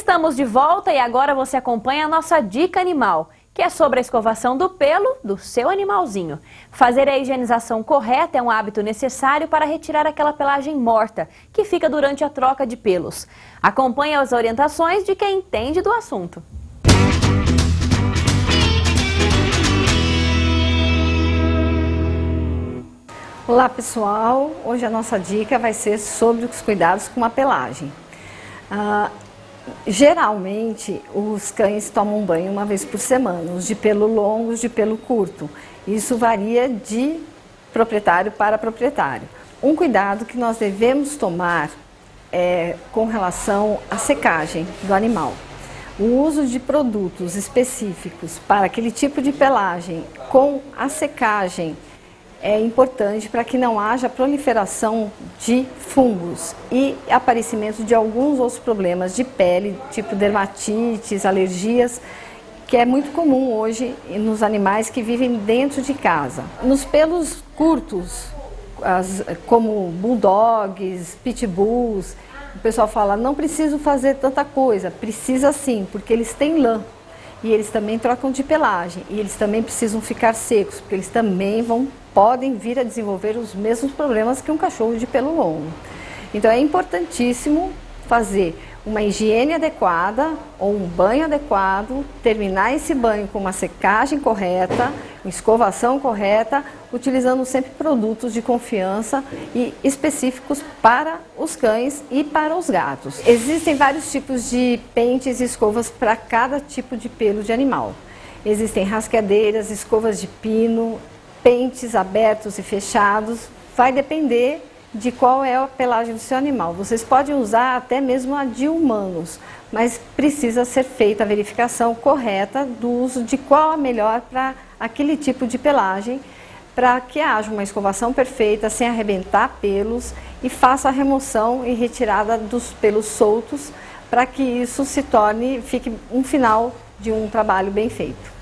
Estamos de volta e agora você acompanha a nossa dica animal, que é sobre a escovação do pelo do seu animalzinho. Fazer a higienização correta é um hábito necessário para retirar aquela pelagem morta que fica durante a troca de pelos. Acompanhe as orientações de quem entende do assunto. Olá pessoal, hoje a nossa dica vai ser sobre os cuidados com a pelagem. Geralmente os cães tomam banho uma vez por semana, os de pelo longo, os de pelo curto. Isso varia de proprietário para proprietário. Um cuidado que nós devemos tomar é com relação à secagem do animal. O uso de produtos específicos para aquele tipo de pelagem com a secagem é importante para que não haja proliferação de fungos e aparecimento de alguns outros problemas de pele, tipo dermatites, alergias, que é muito comum hoje nos animais que vivem dentro de casa. Nos pelos curtos, como bulldogs, pitbulls, o pessoal fala, não preciso fazer tanta coisa, precisa sim, porque eles têm lã. E eles também trocam de pelagem, e eles também precisam ficar secos, porque eles também podem vir a desenvolver os mesmos problemas que um cachorro de pelo longo. Então é importantíssimo fazer uma higiene adequada ou um banho adequado, terminar esse banho com uma secagem correta, uma escovação correta, utilizando sempre produtos de confiança e específicos para os cães e para os gatos. Existem vários tipos de pentes e escovas para cada tipo de pelo de animal. Existem rasqueadeiras, escovas de pino, pentes abertos e fechados, vai depender de qual é a pelagem do seu animal. Vocês podem usar até mesmo a de humanos, mas precisa ser feita a verificação correta do uso de qual a melhor para aquele tipo de pelagem, para que haja uma escovação perfeita, sem arrebentar pelos e faça a remoção e retirada dos pelos soltos, para que isso fique um final de um trabalho bem feito.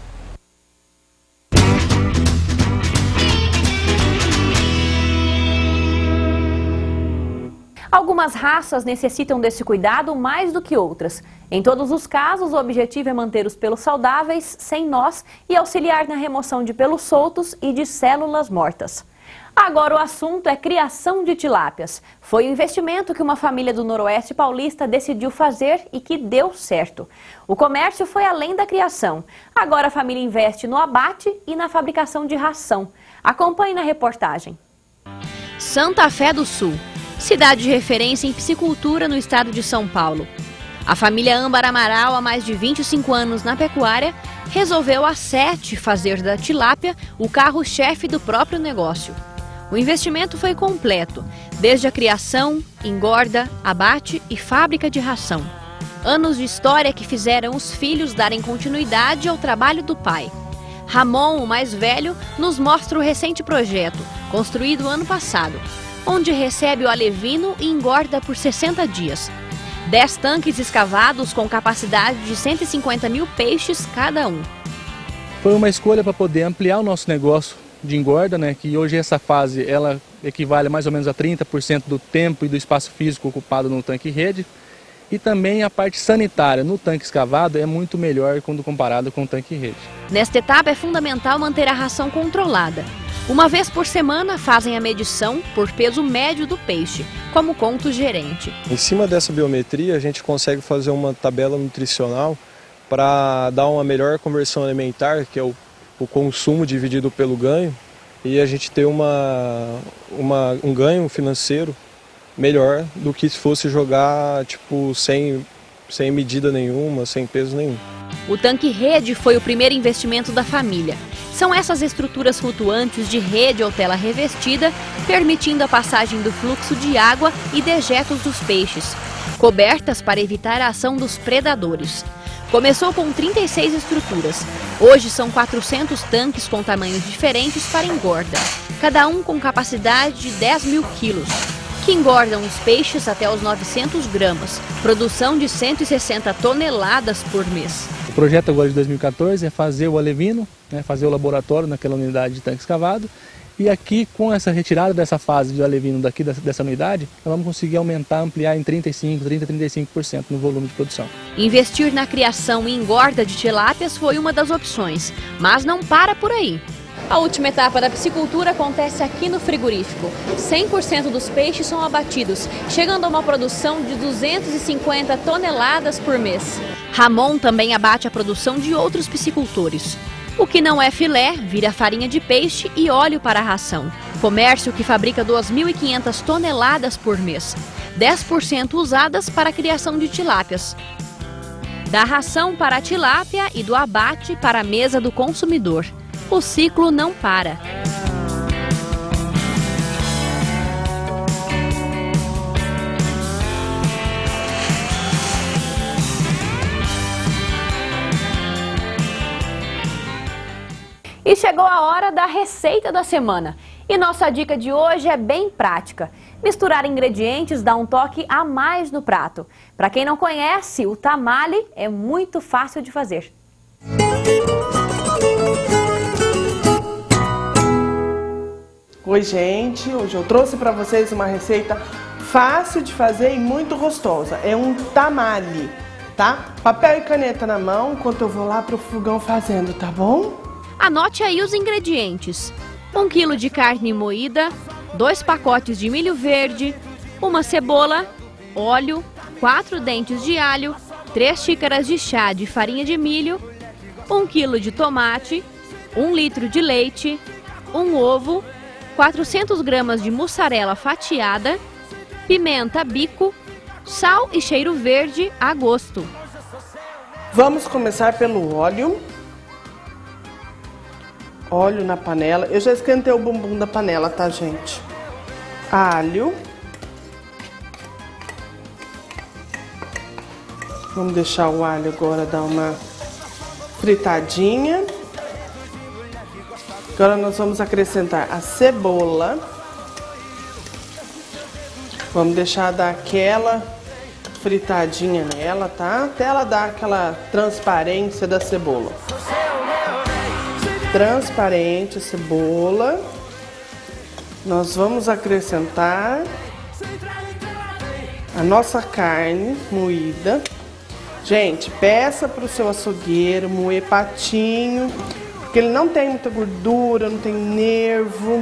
Algumas raças necessitam desse cuidado mais do que outras. Em todos os casos, o objetivo é manter os pelos saudáveis, sem nós, e auxiliar na remoção de pelos soltos e de células mortas. Agora o assunto é criação de tilápias. Foi um investimento que uma família do Noroeste Paulista decidiu fazer e que deu certo. O comércio foi além da criação. Agora a família investe no abate e na fabricação de ração. Acompanhe na reportagem. Santa Fé do Sul. Cidade de referência em piscicultura no estado de São Paulo. A família Âmbar Amaral, há mais de 25 anos na pecuária, resolveu há 7 fazer da tilápia o carro-chefe do próprio negócio. O investimento foi completo, desde a criação, engorda, abate e fábrica de ração. Anos de história que fizeram os filhos darem continuidade ao trabalho do pai. Ramon, o mais velho, nos mostra o recente projeto, construído ano passado, onde recebe o alevino e engorda por 60 dias. 10 tanques escavados com capacidade de 150 mil peixes cada um. Foi uma escolha para poder ampliar o nosso negócio de engorda, que hoje essa fase ela equivale mais ou menos a 30% do tempo e do espaço físico ocupado no tanque rede. E também a parte sanitária no tanque escavado é muito melhor quando comparado com o tanque rede. Nesta etapa é fundamental manter a ração controlada. Uma vez por semana fazem a medição por peso médio do peixe, como conta o gerente. Em cima dessa biometria a gente consegue fazer uma tabela nutricional para dar uma melhor conversão alimentar, que é o consumo dividido pelo ganho, e a gente ter um ganho financeiro melhor do que se fosse jogar sem medida nenhuma, sem peso nenhum. O tanque rede foi o primeiro investimento da família. São essas estruturas flutuantes de rede ou tela revestida, permitindo a passagem do fluxo de água e dejetos dos peixes, cobertas para evitar a ação dos predadores. Começou com 36 estruturas. Hoje são 400 tanques com tamanhos diferentes para engorda, cada um com capacidade de 10 mil quilos, que engordam os peixes até os 900 gramas, produção de 160 toneladas por mês. O projeto agora de 2014 é fazer o alevino, fazer o laboratório naquela unidade de tanque escavado E aqui, com essa retirada dessa fase de alevino daqui dessa unidade, nós vamos conseguir aumentar, ampliar em 35% no volume de produção. Investir na criação e engorda de tilápias foi uma das opções, mas não para por aí. A última etapa da piscicultura acontece aqui no frigorífico. 100% dos peixes são abatidos, chegando a uma produção de 250 toneladas por mês. Ramon também abate a produção de outros piscicultores. O que não é filé vira farinha de peixe e óleo para a ração. Comércio que fabrica 2.500 toneladas por mês, 10% usadas para a criação de tilápias. Da ração para a tilápia e do abate para a mesa do consumidor. O ciclo não para. E chegou a hora da receita da semana. E nossa dica de hoje é bem prática. Misturar ingredientes dá um toque a mais no prato. Para quem não conhece, o tamale é muito fácil de fazer. Oi, gente, hoje eu trouxe para vocês uma receita fácil de fazer e muito gostosa. É um tamale, tá? Papel e caneta na mão enquanto eu vou lá pro fogão fazendo, tá bom? Anote aí os ingredientes: 1 kg de carne moída, 2 pacotes de milho verde, uma cebola, óleo, 4 dentes de alho, 3 xícaras de chá de farinha de milho, 1 kg de tomate, 1 litro de leite, um ovo, 400 gramas de mussarela fatiada, pimenta bico, sal e cheiro verde a gosto. Vamos começar pelo óleo. Óleo na panela. Eu já esquentei o bumbum da panela, tá, gente? Alho. Vamos deixar o alho agora dar uma fritadinha. Agora nós vamos acrescentar a cebola. Vamos deixar dar aquela fritadinha nela, tá? Até ela dar aquela transparência da cebola. Transparente a cebola. Nós vamos acrescentar a nossa carne moída. Gente, peça para o seu açougueiro moer patinho, porque ele não tem muita gordura, não tem nervo.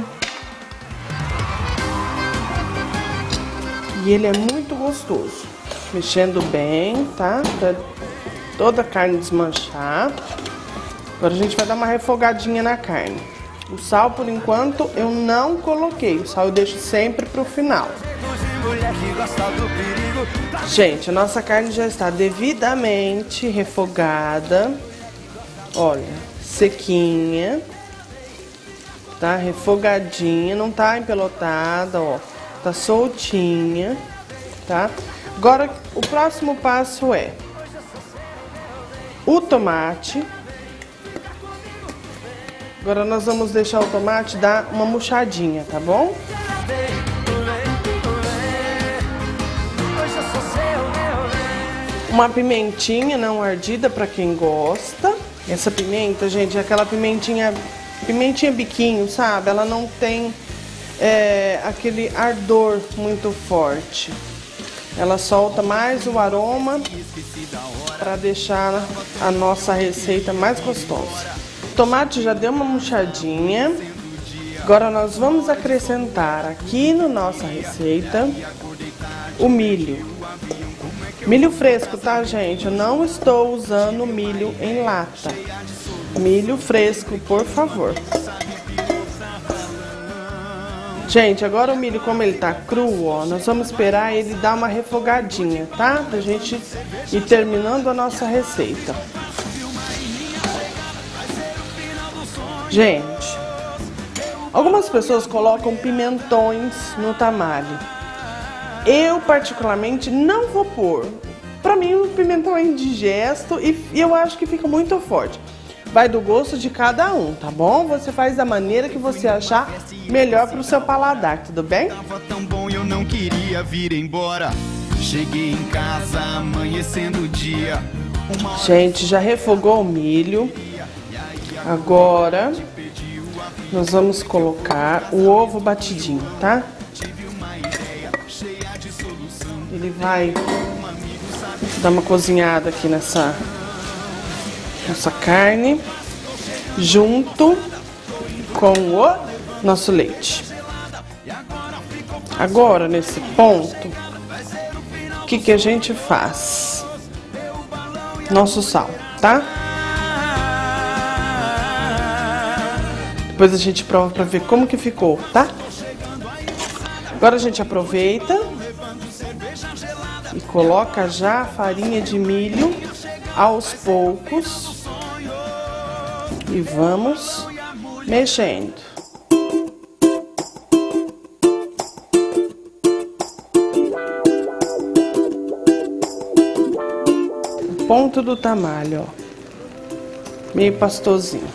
E ele é muito gostoso. Mexendo bem, tá? Pra toda a carne desmanchar. Agora a gente vai dar uma refogadinha na carne. O sal, por enquanto, eu não coloquei. O sal eu deixo sempre pro final. Gente, a nossa carne já está devidamente refogada. Olha, sequinha. Tá refogadinha, não tá empelotada, ó. Tá soltinha, tá? Agora, o próximo passo é o tomate. Agora nós vamos deixar o tomate dar uma murchadinha, tá bom? Uma pimentinha não ardida para quem gosta. Essa pimenta, gente, é aquela pimentinha biquinho, sabe? Ela não tem aquele ardor muito forte. Ela solta mais o aroma para deixar a nossa receita mais gostosa. O tomate já deu uma murchadinha. Agora nós vamos acrescentar aqui na nossa receita o milho. Milho fresco, tá, gente? Eu não estou usando milho em lata. Milho fresco, por favor. Gente, agora o milho, como ele tá cru, ó, nós vamos esperar ele dar uma refogadinha, tá? Pra gente ir terminando a nossa receita. Gente, algumas pessoas colocam pimentões no tamale. Eu, particularmente, não vou pôr. Pra mim, o pimentão é indigesto e eu acho que fica muito forte. Vai do gosto de cada um, tá bom? Você faz da maneira que você achar melhor pro seu paladar, tudo bem? Tava tão bom, eu não queria vir embora. Cheguei em casa, amanhecendo o dia. Gente, já refogou o milho. Agora, nós vamos colocar o ovo batidinho, tá? Ele vai dar uma cozinhada aqui nessa carne, junto com o nosso leite. Agora, nesse ponto, o que a gente faz? Nosso sal, tá? Depois a gente prova pra ver como que ficou, tá? Agora a gente aproveita e coloca já a farinha de milho aos poucos e vamos mexendo. O ponto do tamalho, ó, meio pastosinho.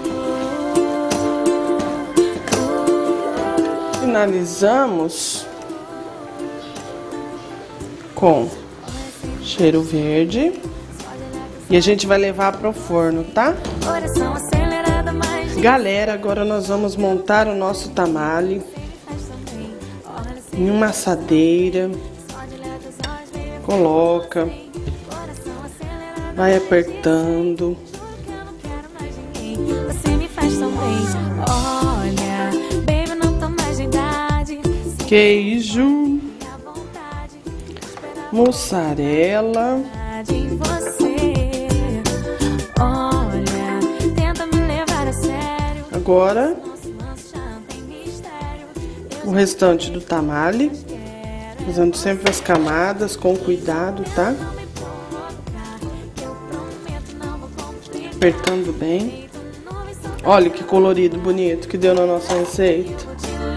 Finalizamos com cheiro verde e a gente vai levar para o forno, tá? Galera, agora nós vamos montar o nosso tamale em uma assadeira. Coloca, vai apertando. Queijo, mussarela, agora o restante do tamale, fazendo sempre as camadas com cuidado, tá? Apertando bem. Olha que colorido bonito que deu na nossa receita.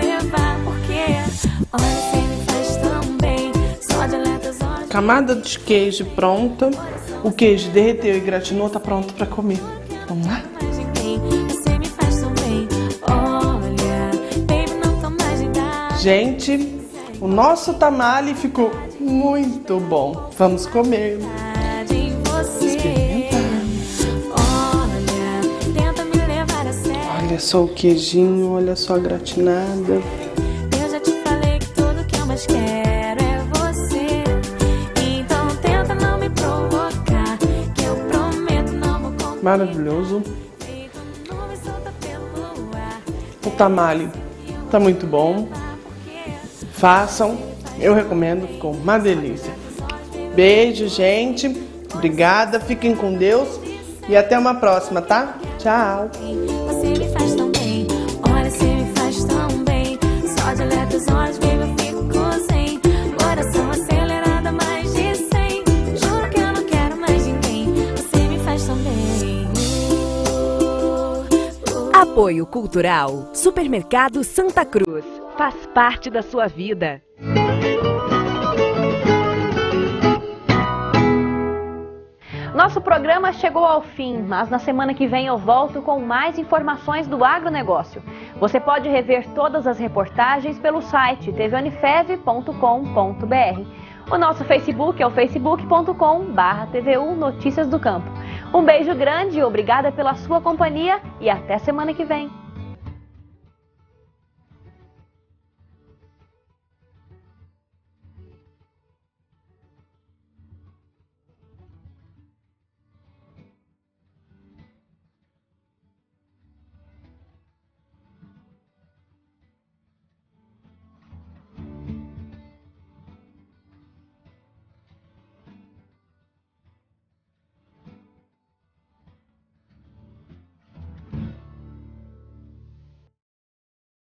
Camada de queijo pronta. O queijo derreteu e gratinou, tá pronto para comer. Vamos lá? Gente, o nosso tamale ficou muito bom. Vamos comer. Olha só o queijinho, olha só a gratinada. Eu já te falei que tudo que eu mais quero é você. Então tenta não me provocar, que eu prometo não vou contar. Maravilhoso. O tamale tá muito bom. Façam, eu recomendo, ficou uma delícia. Beijo, gente. Obrigada, fiquem com Deus e até uma próxima, tá? Tchau. Você me faz tão bem, olha, você me faz tão bem. Só de olhar teus olhos, baby, eu fico sem. Coração acelerada, mais de 100. Juro que eu não quero mais ninguém. Você me faz tão bem. Apoio Cultural. Supermercado Santa Cruz. Faz parte da sua vida. Nosso programa chegou ao fim, mas na semana que vem eu volto com mais informações do agronegócio. Você pode rever todas as reportagens pelo site tvunifev.com.br. O nosso Facebook é o facebook.com/TVU Notícias do Campo. Um beijo grande, obrigada pela sua companhia e até semana que vem.